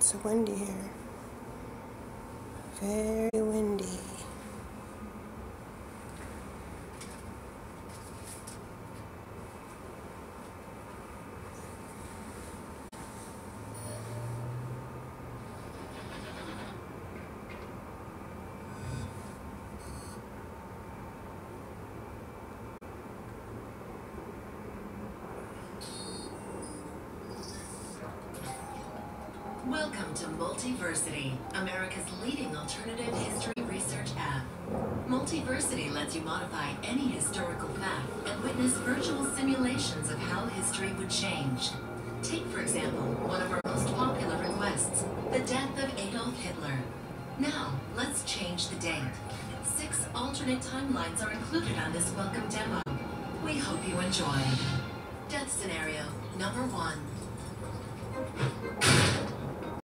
It's windy here. Very windy. Welcome to Multiversity, America's leading alternative history research app. Multiversity lets you modify any historical fact and witness virtual simulations of how history would change. Take, for example, one of our most popular requests, the death of Adolf Hitler. Now, let's change the date. 6 alternate timelines are included on this welcome demo. We hope you enjoy. Death scenario number 1.